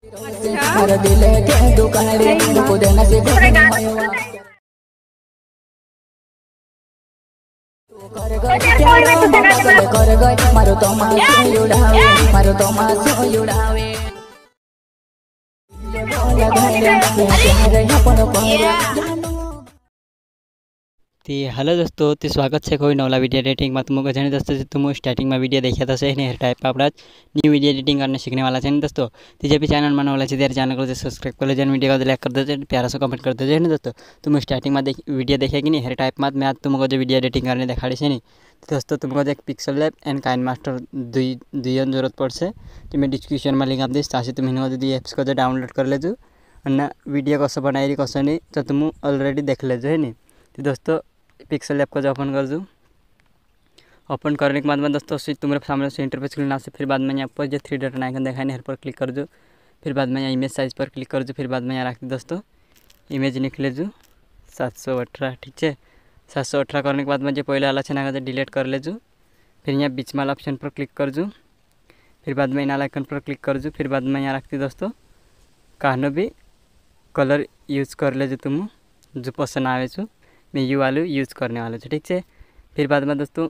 मारो तो उड़ावे ती हेलो दोस्तों, ती स्वागत है कोई नवला वीडियो एडिटिंग में। तुमको जाने दोस्तों तुम स्टार्टिंग में वीडियो देखा था सही नहीं टाइप आप न्यू वीडियो एडिटिंग करने सीखने वाला है दोस्तों। तीजे भी चैनल में वाला है चैनल को सब्सक्राइब कर लीजिए, वीडियो को लाइक कर दीजिए, प्यारा सा कमेंट कर दीजिए दोस्तों। तुम स्टार्टिंग में वीडियो देखे कि नहीं हेर टाइप में मैं तुमको जो वीडियो एडिटिंग करने देखा है नहीं दोस्तों। तुमको एक पिक्सल लैब एंड काइनमास्टर दुई जरूरत पड़े तो मैं डिस्क्रिप्शन में लिंक आप दीस ताकि तुम इन एप्स को जो डाउनलोड कर लेजो ना वीडियो कसो बनाई कसो नहीं तो तुम ऑलरेडी देख लेजो है नहीं। तो दोस्तों पिक्सल लैब को जो ओपन कर दो, ओपन करने के बाद में दोस्तों तुम्हारे सामने से इंटरफेस खुलना से फिर बाद में यहाँ पर जो 3 डॉट आइकन देखा है पर क्लिक कर दो, फिर बाद में यहाँ इमेज साइज़ पर क्लिक कर दो, फिर बाद में यहाँ रख दो दोस्तों इमेज निकले जो 718 ठीक है। 718 करने के बाद में जो पहले वाला है ना डिलीट कर ले जो, फिर यहाँ बीच वाला ऑप्शन पर क्लिक कर जो, फिर बाद में इन आइकन पर क्लिक कर जो, फिर बाद में यहाँ रखती दोस्तों कहनो भी कलर यूज़ कर ले जो तुम जो पसंद आवे छो मैं यू वालू यूज़ करने वाला हूँ ठीक है। फिर बाद में दोस्तों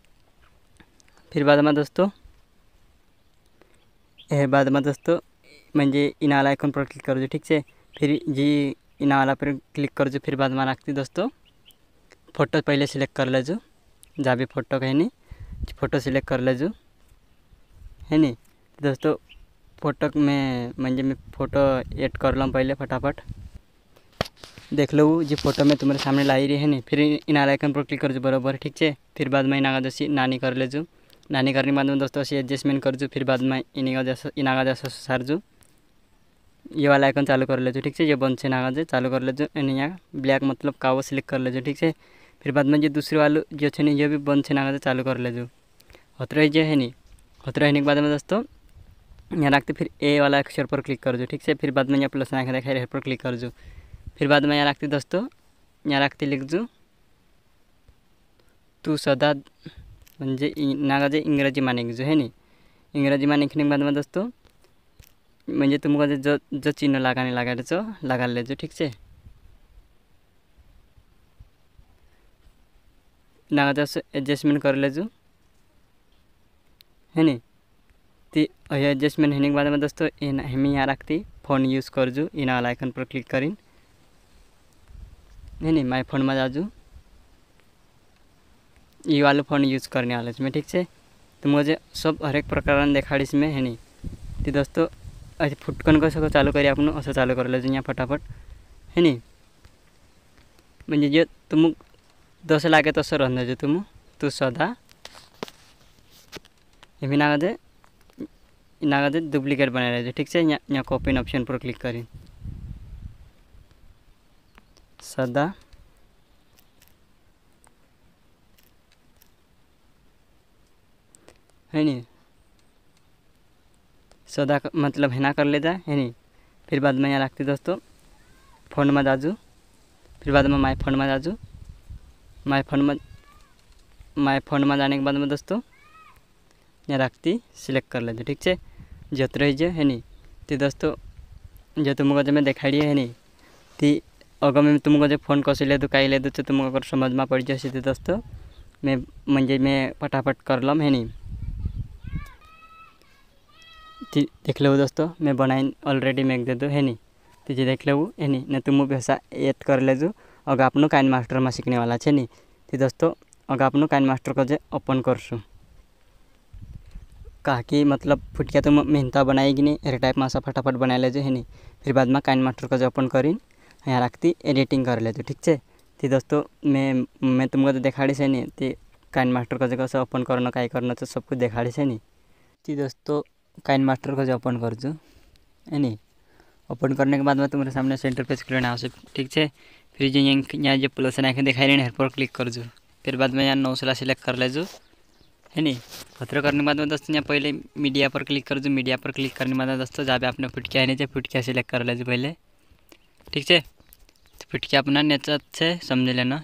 म्हणजे इन वाला आइकन पर क्लिक कर दो ठीक है। फिर जी इन वाला पर क्लिक कर दो, फिर बाद में रखती दोस्तों फोटो पहले सिलेक्ट कर ले जो, जहाँ भी फोटो कहीं नहीं फोटो सिलेक्ट कर ले जो है नहीं दोस्तों। फोटो में म्हणजे मैं फोटो ऐड कर लूँ पहले फटाफट देख लो जी फोटो में तुम्हारे सामने लाई रही है नहीं। फिर इन आइकन पर क्लिक कर जो बराबर ठीक है। फिर बाद में इनागा जैसी नानी कर ले जो, नानी करने के बाद में दोस्तों ऐसी एडजस्टमेंट कर जो, फिर बाद में इनागा जैसा सार जो ये वाला आइकन चालू कर ले जो ठीक है। ये बंद से नागा जो चालू कर ले जो यहाँ ब्लैक मतलब कावो सिलेक्ट कर ले जो ठीक है। फिर बाद में जो दूसरे वालों जो है नहीं ये भी बंद से नागा जो चालू कर ले जो होता है है नहीं। होता रहने के बाद में दोस्तों यहाँ रखते फिर ए वाला अक्षर पर क्लिक कर जो ठीक है। फिर बाद में यहाँ प्लस आँखें देखा है पर क्लिक कर जो, फिर बाद में यहाँ रखती दोस्तों यहाँ रखती लिख जो तू सदा म्हणजे नागा जे इंग्रजी माने जो है नहीं। इंग्रजी माने के बाद में दोस्तों म्हणजे तुमको जो जो चिन्ह लगाने लगा जो लगा ले जो ठीक है। नागा जैसे एडजस्टमेंट कर ले जो है नहीं। तो एडजस्टमेंट होने के बाद में दोस्तों हमें यहाँ रखती फ़ोन यूज़ कर जो इन वाला आइकन पर क्लिक करी है नहीं। माई फोन में जाजू ये वाला फ़ोन यूज़ करने वाले इसमें ठीक है। तो मुझे सब हर एक प्रकार देखा इसमें है नहीं। तो दोस्तों ऐसे फुटकन को चालू करिए अपन असं चालू कर ले यहाँ फटाफट है नहीं। म्हणजे जे तुम जसं लागे तसं रहने जो तुम तू सदा एम नागा डुप्लीकेट बना रहे ठीक है। यहाँ कॉपी ऑप्शन पर क्लिक करी सदा है नहीं सदा मतलब है ना कर लेता है नहीं। फिर बाद में यहाँ रखती दोस्तों फ़ोन में जाजू, फिर बाद में माई फोन में जाजू, माई फोन में जाने के बाद में दोस्तों यहाँ रखती सिलेक्ट कर लेते ठीक है जत रही है नहीं। तो दोस्तों जो तुमको जो मैं दिखाई है नहीं तो अगर मैं तुमको जो फ़ोन कसे ले दूँ कहीं ले दूँ तो तुमको अगर समझ में पड़ जाए तो दोस्तों मैं म्हणजे मैं फटाफट कर लूँ है नहीं। देख लो दोस्तों मैं बनाई ऑलरेडी मैं दे दो है नहीं। तो ये देख लो है नहीं ना तुम भी ऐसा ऐड कर ले जो अगर आपनो काइनमास्टर में सीखने वाला है नहीं। तो दोस्तों अगर आपनो काइनमास्टर को जो ओपन करसु कहा कि मतलब फुटकिया तुम मेहनता बनाएगी नहीं हर टाइप में फटाफट बना ले जो है नहीं। फिर बाद में काइनमास्टर को जो ओपन करी यहाँ रखती एडिटिंग कर ले जो ठीक है। तो दोस्तों मैं तुमको तो दिखाड़ी से नहीं तो काइनमास्टर को जो ओपन करना कहीं करना तो सब कुछ दिखाड़ी से नहीं। तो दोस्तों काइनमास्टर को जो ओपन कर जो है नहीं। ओपन करने के बाद में तुम्हारे सामने से इंटरफेस खुलना आवश्यक ठीक है। फिर जो यहाँ जो प्लस आइकन दिखाई रही है पर क्लिक कर जो, फिर बाद में यहाँ नौसला सिलेक्ट कर ले जो है नहीं। खतरा करने के बाद में दोस्तों यहाँ पहले मीडिया पर क्लिक कर जो, मीडिया पर क्लिक करने के बाद दोस्तों जहाँ पे आपने फुटकिया है नीचे फुटकिया सिलेक्ट कर ले जो पहले ठीक है। तो फुटकिया अपना नेचर से समझ लेना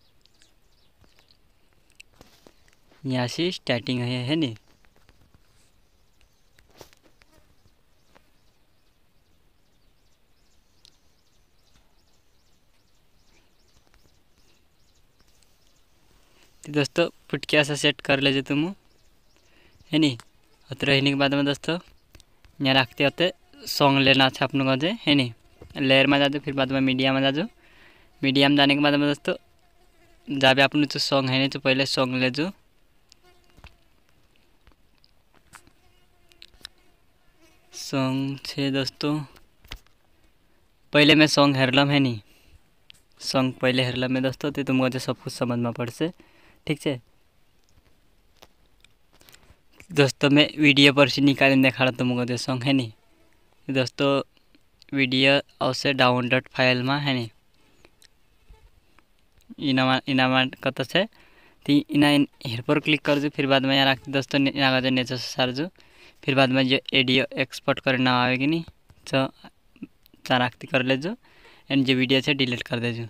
यहाँ से स्टार्टिंग है नहीं। तो दोस्तों फुटकी ऐसा सेट कर लेजे तुम है नी। और रहने के बाद में दोस्तों यहाँ रखते होते सॉन्ग लेना अच्छा अपन को है नी। लेयर में जाजो, फिर बाद में मीडिया में जाजो। मीडिया में जाने के बाद में दोस्तों जहाँ भी अपन जो सॉन्ग है तो पहले सॉन्ग ले जो। सॉन्ग छे दोस्तों पहले मैं सॉन्ग हेरलम है नी। सॉन्ग पहले हेरलम में दोस्तों तो तुमको जो सब कुछ समझ में पड़ से ठीक है दोस्तों। मैं वीडियो पर से निकाल देखा तुमको जो सॉन्ग है नी। दोस्तों वीडियो अवश्य डाउनलोड फाइल में है नी। इना कत से ती इना हेर पर क्लिक कर जो। फिर बाद में यहाँ रखते दोस्तों यहाँ का नेचर सार जो। फिर बाद में जो एडियो एक्सपोर्ट करना आएगी नी तो रखती कर ले जो। एंड जो वीडियो से डिलीट कर दे जो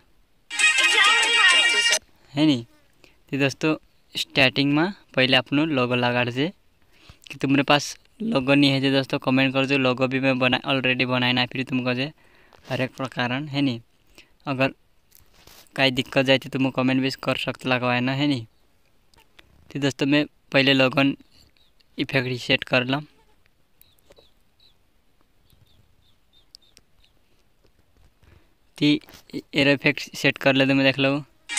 है नी। तो दोस्तों स्टार्टिंग में पहले अपनो लोगो लगा दे कि तुम्हारे पास लोगो नहीं है जो दोस्तों कमेंट कर जो। लोगो भी मैं बना ऑलरेडी बनाए ना फिर तुमको जो हर एक प्रकार है नी। अगर कहीं दिक्कत जाए तो तुम कमेंट भी कर सकते लगवाए ना है नी। तो दोस्तों मैं पहले लोगन इफेक्ट सेट कर लम। ती एरो इफेक्ट सेट कर ले तो मैं देख लो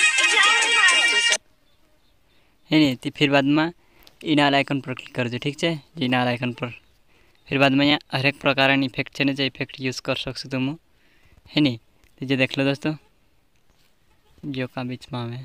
है नी। तो फिर बाद में इनार आइकन पर क्लिक कर जो ठीक है। इनार आइकन पर फिर बाद में यहाँ हर एक प्रकार इफेक्ट है जो इफेक्ट यूज़ कर सकते तुम है नी। तो जो देख लो दोस्तों जो का बीच में हमें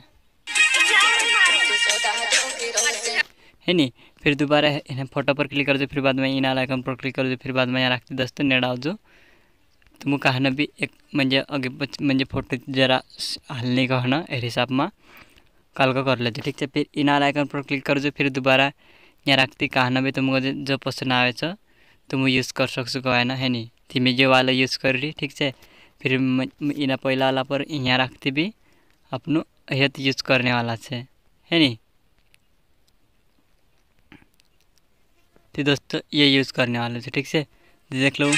है नी। फिर दोबारा फोटो पर क्लिक कर दो। फिर बाद में इनार आइकन पर क्लिक कर दो। फिर बाद में यहाँ रखते दोस्तों नेडाव जो तुम कहना भी एक म्हणजे आगे म्हणजे फोटो जरा हलने का होना हिसाब में कल को कर लेते ठीक है। फिर इनार आइकन पर क्लिक कर जो। फिर दोबारा यहाँ रखती कहना भी तुमको जो पसंद आए तुम यूज़ कर सकते है ना है नी। थी मैं जो वाला यूज़ कर रही ठीक है। फिर इना पहला वाला पर यहाँ रखती भी अपनो हेत यूज़ करने वाला है नी। तो दोस्तों ये यूज़ करने वाले थे ठीक है। देख लो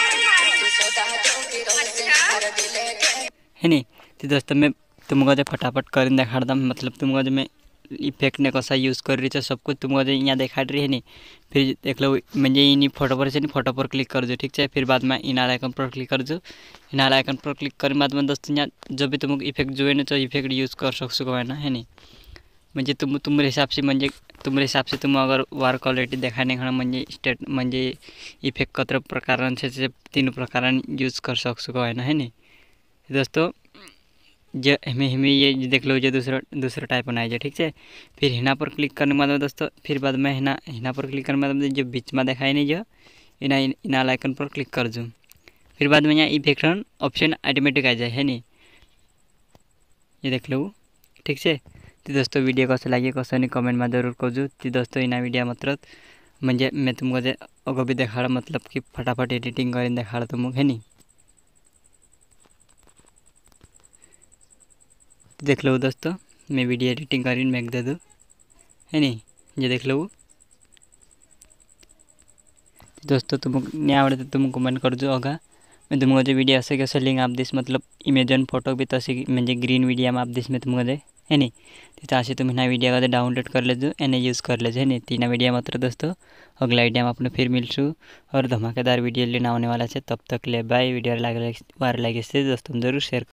है नी। तो दोस्तों मैं तुमको जो फटाफट कर देखा दम मतलब तुमको जो मैं इफेक्ट ने कैसा यूज़ कर रही है सब कुछ तुमको जो यहाँ देखा रही है नी। फिर देख लो म्हणजे इन फोटो पर से फोटो पर क्लिक कर जो ठीक है। फिर बाद में इनार आइकन पर क्लिक कर जो। इनार आइकन पर क्लिक करने बाद में दोस्तों यहाँ जो भी तुमको इफेक्ट जो है ना तो इफेक्ट यूज़ कर सकते है ना है नी। म्हणजे तुम्हारे हिसाब से म्हणजे तुम्हारे हिसाब से तुम अगर वार क्वालिटी देखाने खा म्हणजे स्टेट म्हणजे इफेक्ट कतर प्रकार से तीन प्रकार यूज़ कर सकते है ना है नी। दोस्तों जो हमें ये देख लो जो दूसरा टाइप बनाए ठीक है। फिर हिना पर क्लिक करने के बाद दोस्तों फिर बाद में हिना पर क्लिक करने के बाद जो बीच में दिखाई नहीं जो इना आइकन पर क्लिक कर जो। फिर बाद में यहाँ इफेक्ट ऑप्शन ऑटोमेटिक आ जाए है नी। ये देख लो ठीक है। तो दोस्तों वीडियो कैसा लगे कैसा नहीं कमेंट में जरूर करजो। तो दोस्तों इना वीडियो मतलब म्हणजे मैं तुमको जो अगो भी देखा मतलब कि फटाफट एडिटिंग कर देखा तुमको है नी। देख लो दोस्तों मैं वीडियो एडिटिंग कर मेक दे दूँ है नी। ये देख लो दोस्तों तुमको नहीं आवड़े तो तुम कमेंट कर जो होगा। मैं तुमको जो वीडियो ऐसे कैसे लिंक आप दिस मतलब इमेजन फोटो भी तसे म्हणजे ग्रीन वीडियो में आप दिस में तुमको दे है नी। तिथे असे तुम ना वीडियो का डाउनलोड कर लेजो एने यूज़ कर लेजो है नी। तीना वीडियो मात्र दोस्तों अगला वीडियो में अपने फिर मिलसू और धमाकेदार वीडियो लेना आने वाला है। तब तक ले बाय। वीडियो वार लगे दोस्तों जरूर शेयर